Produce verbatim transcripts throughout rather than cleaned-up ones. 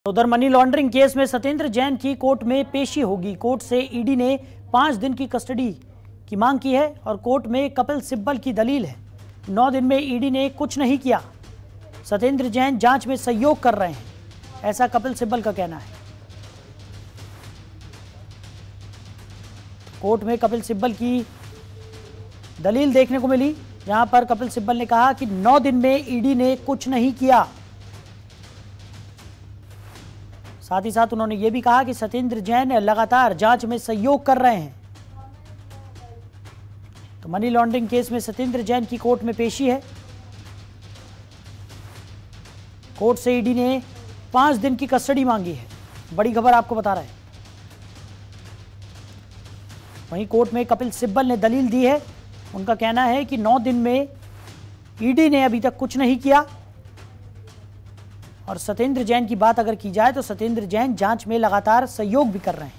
उधर money laundering case में सत्येंद्र जैन की कोर्ट में पेशी होगी। कोर्ट से ईडी ने पांच दिन की कस्टडी की मांग की है और कोर्ट में कपिल सिब्बल की दलील है। नौ दिन में ईडी ने कुछ नहीं किया। सत्येंद्र जैन जांच में सहयोग कर रहे हैं, ऐसा कपिल सिब्बल का कहना है। कोर्ट में कपिल सिब्बल की दलील देखने को मिली, जहां पर कपिल सिब्बल ने कहा कि नौ दिन में ईडी ने कुछ नहीं किया। साथ ही साथ उन्होंने ये भी कहा कि सत्येंद्र जैन लगातार जांच में सहयोग कर रहे हैं। तो मनी लॉन्ड्रिंग केस में सत्येंद्र जैन की कोर्ट में पेशी है। कोर्ट से ईडी ने पांच दिन की कस्टडी मांगी है। बड़ी खबर आपको बता रहे हैं। वहीं कोर्ट में कपिल सिब्बल ने दलील दी है। उनका कहना है कि नौ दिन में ईडी ने अभी तक कुछ नहीं किया। और सत्येंद्र जैन की बात अगर की जाए तो सत्येंद्र जैन जांच में लगातार सहयोग भी कर रहे हैं।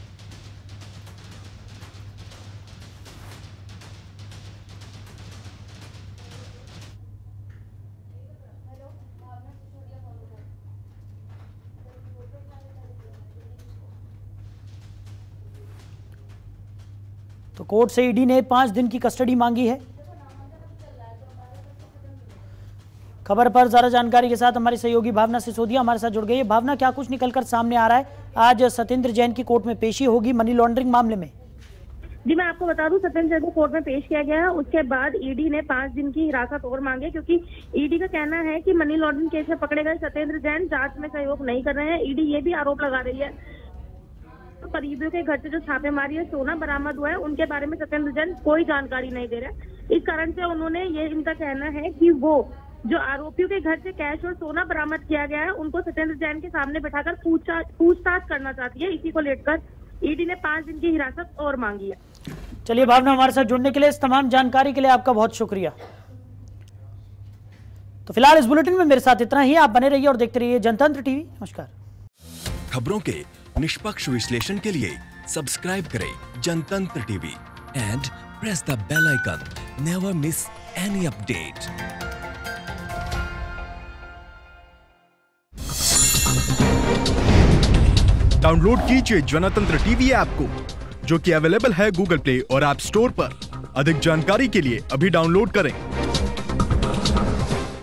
तो कोर्ट से ईडी ने पांच दिन की कस्टडी मांगी है। खबर पर ज्यादा जानकारी के साथ हमारी सहयोगी भावना सिसोदिया हमारे साथ जुड़ गई है। भावना, क्या कुछ निकलकर सामने आ रहा है? आज सत्येंद्र जैन की कोर्ट में पेशी होगी मनी लॉन्ड्रिंग मामले में। जी, मैं आपको बता दूं, सत्येंद्र जैन को कोर्ट में पेश किया गया है। उसके बाद ईडी ने पांच दिन की हिरासत और मांगे, क्योंकि ईडी का कहना है कि मनी लॉन्ड्रिंग केस में पकड़े गए सत्येंद्र जैन जांच में सहयोग नहीं कर रहे हैं। ईडी ये भी आरोप लगा रही है करीबियों के घर से जो छापेमारी है, सोना बरामद हुआ है, उनके बारे में सत्येंद्र जैन कोई जानकारी नहीं दे रहे। इस कारण से उन्होंने ये इनका कहना है कि वो जो आरोपियों के घर से कैश और सोना बरामद किया गया है, उनको सत्येंद्र जैन के सामने बैठाकर पूछताछ करना चाहती है। इसी को लेकर ईडी ने पांच दिन की हिरासत और मांगी है। चलिए भावना, हमारे साथ जुड़ने के लिए, इस तमाम जानकारी के लिए आपका बहुत शुक्रिया। तो फिलहाल इस बुलेटिन में मेरे साथ इतना ही। आप बने रहिए और देखते रहिए जनतंत्र टीवी। नमस्कार। खबरों के निष्पक्ष विश्लेषण के लिए सब्सक्राइब करें Janatantra TV and press the bell icon. Never miss any update. Download कीजिए जनतंत्र टीवी ऐप को, जो कि अवेलेबल है गूगल प्ले और ऐप स्टोर पर। अधिक जानकारी के लिए अभी डाउनलोड करें।